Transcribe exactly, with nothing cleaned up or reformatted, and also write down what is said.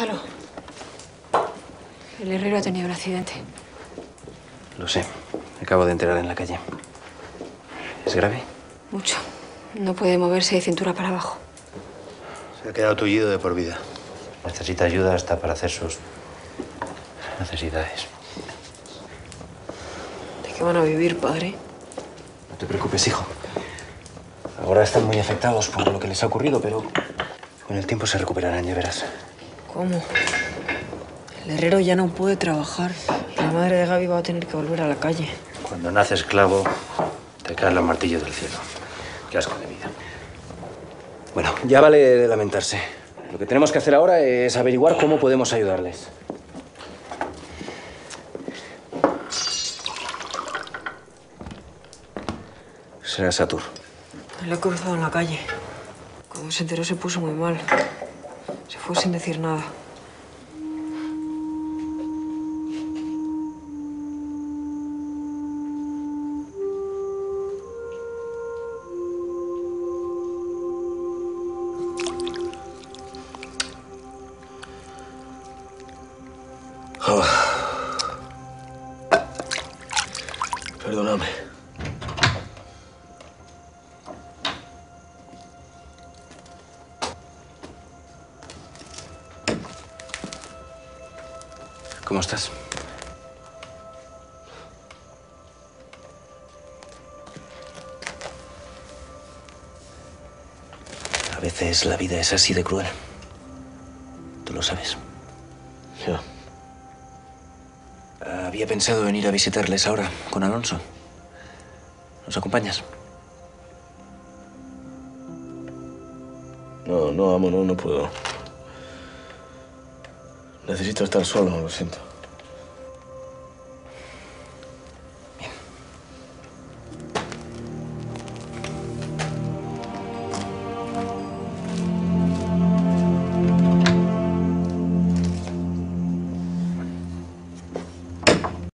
Gonzalo, el herrero ha tenido un accidente. Lo sé. Me acabo de enterar en la calle. ¿Es grave? Mucho. No puede moverse de cintura para abajo. Se ha quedado tullido de por vida. Necesita ayuda hasta para hacer sus necesidades. ¿De qué van a vivir, padre? No te preocupes, hijo. Ahora están muy afectados por lo que les ha ocurrido, pero con el tiempo se recuperarán, ya verás. ¿Cómo? El herrero ya no puede trabajar. La madre de Gaby va a tener que volver a la calle. Cuando naces esclavo, te caen los martillos del cielo. Qué asco de vida. Bueno, ya vale de lamentarse. Lo que tenemos que hacer ahora es averiguar cómo podemos ayudarles. Será Satur. Lo he cruzado en la calle. Cuando se enteró se puso muy mal. Se fue sin decir nada. Oh. Perdóname. ¿Cómo estás? A veces la vida es así de cruel. Tú lo sabes. Ya. Había pensado en ir a visitarles ahora con Alonso. ¿Nos acompañas? No, no, amo, no, no puedo. Necesito estar solo, lo siento.